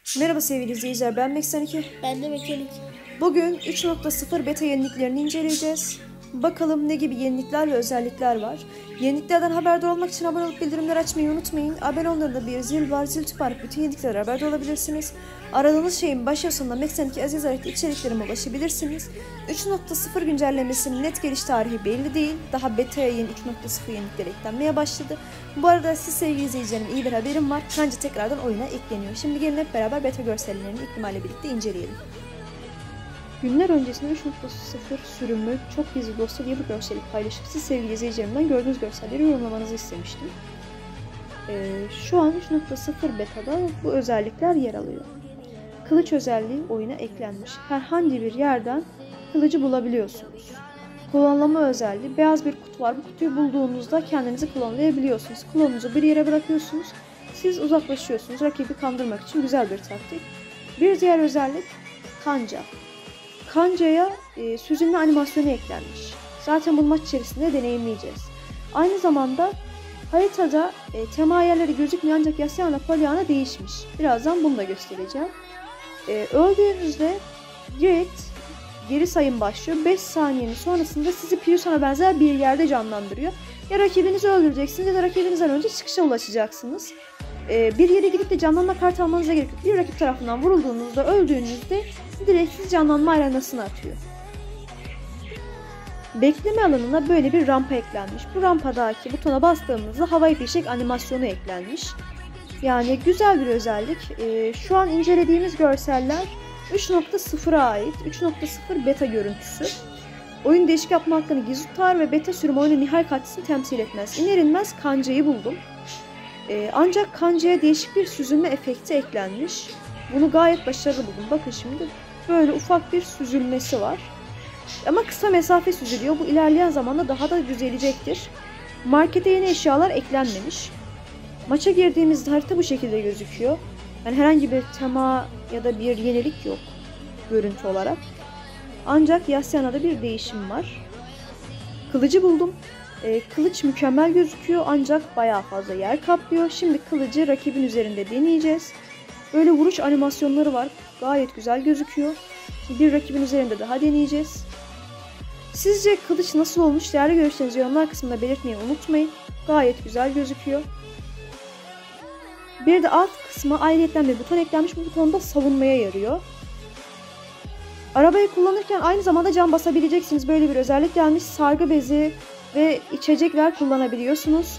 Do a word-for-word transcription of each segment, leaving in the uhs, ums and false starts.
Merhaba sevgili izleyiciler, ben Meksaniki. Ben de mekanik. Bugün üç nokta sıfır beta yeniliklerini inceleyeceğiz. Bakalım ne gibi yenilikler ve özellikler var. Yeniliklerden haberdar olmak için abone olup bildirimleri açmayı unutmayın. Abone olmalarında bir zil var, zil tıklayarak bütün yeniliklerden haberdar olabilirsiniz. Aradığınız şeyin baş ve sonunda Meksaniki Aziz yazarak içeriklerime ulaşabilirsiniz. üç nokta sıfır güncellemesinin net geliş tarihi belli değil. Daha beta'ya yeni üç nokta sıfır yenilikleri eklenmeye başladı. Bu arada siz sevgili izleyicilerim iyi bir haberim var. Kanji tekrardan oyuna ekleniyor. Şimdi gelin hep beraber beta görsellerini ihtimalle birlikte inceleyelim. Günler öncesinde üç nokta sıfır sürümü çok gizli dosya diye bir görsellik paylaşıp siz sevgili izleyicilerimden gördüğünüz görselleri yorumlamanızı istemiştim. Ee, şu an üç nokta sıfır beta'da bu özellikler yer alıyor. Kılıç özelliği oyuna eklenmiş. Herhangi bir yerden kılıcı bulabiliyorsunuz. Klonlama özelliği, beyaz bir kutu var. Bu kutuyu bulduğunuzda kendinizi klonlayabiliyorsunuz. Klonunuzu bir yere bırakıyorsunuz. Siz uzaklaşıyorsunuz. Rakibi kandırmak için güzel bir taktik. Bir diğer özellik kanca. Kancaya e, süzülme animasyonu eklenmiş. Zaten bu maç içerisinde deneyimleyeceğiz. Aynı zamanda haritada e, tema yerleri gözükmüyor ancak Yasyana Polyana değişmiş. Birazdan bunu da göstereceğim. E, öldüğünüzde direkt geri sayım başlıyor. beş saniyenin sonrasında sizi Pyuson'a benzer bir yerde canlandırıyor. Ya rakibinizi öldüreceksiniz ya da rakibinizden önce çıkışa ulaşacaksınız. Ee, bir yere gidip de canlanma kartı almanıza gerek yok. Bir rakip tarafından vurulduğunuzda, öldüğünüzde direkt sizi canlanma arenasına atıyor. Bekleme alanına böyle bir rampa eklenmiş. Bu rampadaki butona bastığımızda havai fişek animasyonu eklenmiş. Yani güzel bir özellik. Ee, şu an incelediğimiz görseller üç nokta sıfıra ait. üç nokta sıfır beta görüntüsü. Oyun değişik yapma hakkını gizli tutar ve beta sürümü oyunun nihai kalitesini temsil etmez. İner inmez kancayı buldum. Ee, ancak kancaya değişik bir süzülme efekti eklenmiş. Bunu gayet başarılı buldum. Bakın şimdi böyle ufak bir süzülmesi var. Ama kısa mesafe süzülüyor. Bu ilerleyen zamanda daha da düzelecektir. Markete yeni eşyalar eklenmemiş. Maça girdiğimizde harita bu şekilde gözüküyor. Yani herhangi bir tema ya da bir yenilik yok görüntü olarak. Ancak Yasyana'da bir değişim var. Kılıcı buldum. Ee, kılıç mükemmel gözüküyor ancak bayağı fazla yer kaplıyor. Şimdi kılıcı rakibin üzerinde deneyeceğiz. Böyle vuruş animasyonları var. Gayet güzel gözüküyor. Şimdi bir rakibin üzerinde daha deneyeceğiz. Sizce kılıç nasıl olmuş? Değerli görüşlerinizi yorumlar kısmında belirtmeyi unutmayın. Gayet güzel gözüküyor. Bir de alt kısma ayrıyetten bir buton eklenmiş. Bu buton da savunmaya yarıyor. Arabayı kullanırken aynı zamanda cam basabileceksiniz. Böyle bir özellik gelmiş. Sargı bezi ve içecekler kullanabiliyorsunuz.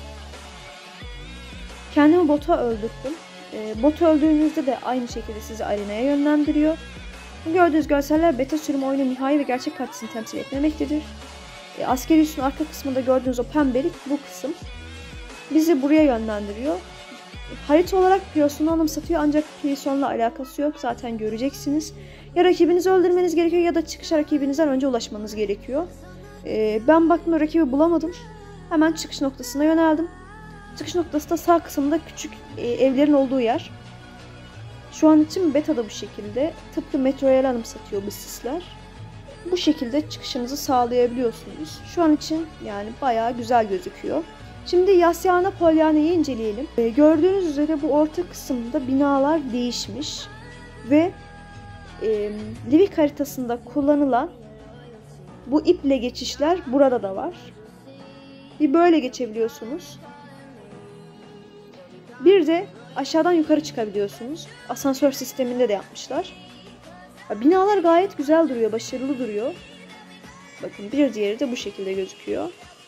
Kendimi bota öldürdüm. E, botu öldüğünüzde de aynı şekilde sizi arenaya yönlendiriyor. Gördüğünüz görseller beta sürümü oyunun nihai ve gerçek kalitesini temsil etmemektedir. E, askeri üssün arka kısmında gördüğünüz o pembelik bu kısım. Bizi buraya yönlendiriyor. Harita olarak Pyuson'u anımsatıyor ancak Pyuson'la alakası yok. Zaten göreceksiniz. Ya rakibinizi öldürmeniz gerekiyor ya da çıkışa rakibinizden önce ulaşmanız gerekiyor. Ee, ben baktım rakibi bulamadım. Hemen çıkış noktasına yöneldim. Çıkış noktası da sağ kısımda küçük e, evlerin olduğu yer. Şu an için beta'da bu şekilde. Tıpkı Metro'ya anımsatıyor bu sisler. Bu şekilde çıkışınızı sağlayabiliyorsunuz. Şu an için yani bayağı güzel gözüküyor. Şimdi Yasyana Polyana'yı inceleyelim. Ee, gördüğünüz üzere bu orta kısımda binalar değişmiş. Ve e, Livik haritasında kullanılan bu iple geçişler burada da var. Bir böyle geçebiliyorsunuz. Bir de aşağıdan yukarı çıkabiliyorsunuz. Asansör sisteminde de yapmışlar. Binalar gayet güzel duruyor, başarılı duruyor. Bakın bir diğeri de bu şekilde gözüküyor.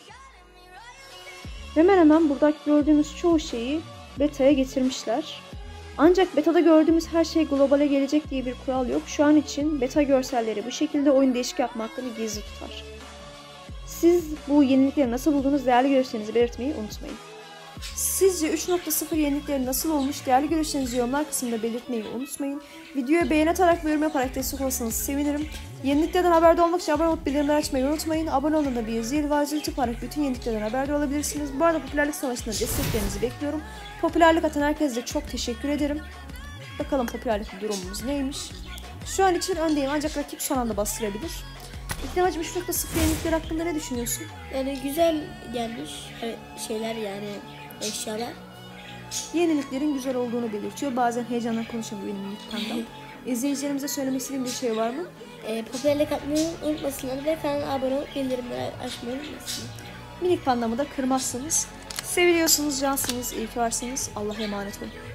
Hemen hemen burada gördüğümüz çoğu şeyi beta'ya getirmişler. Ancak beta'da gördüğümüz her şey globale gelecek diye bir kural yok. Şu an için beta görselleri bu şekilde oyun değişik yapma hakkını gizli tutar. Siz bu yenilikleri nasıl buldunuz? Değerli görüşlerinizi belirtmeyi unutmayın. Sizce üç nokta sıfır yenilikleri nasıl olmuş? Değerli görüşlerinizi yorumlar kısmında belirtmeyi unutmayın. Videoya beğeni atarak ve yorum yaparak destek olursanız sevinirim. Yeniliklerden haberdar olmak için abone olup bildirimleri açmayı unutmayın. Abone olun da bir zil var. Zil tıklayarak bütün yeniliklerden haberdar olabilirsiniz. Bu arada popülerlik savaşında desteklerinizi bekliyorum. Popülerlik atan herkese de çok teşekkür ederim. Bakalım popülerlik durumumuz neymiş? Şu an için öndeyim ancak rakip son anda bastırabilir. İklimacım üç nokta sıfır yenilikler hakkında ne düşünüyorsun? Yani güzel gelmiş şeyler yani eşyalar. Yeniliklerin güzel olduğunu belirtiyor. Bazen heyecanla konuşamıyor benim minik pandam. İzleyicilerimize söylemek istediğim bir şey var mı? E, popülerlik atmayı unutmasınlar ve kanala abone olup bildirimleri açmayı unutmasınlar. Minik pandamı da kırmazsınız. Seviliyorsunuz, cansınız, iyi ki varsınız. Allah'a emanet olun.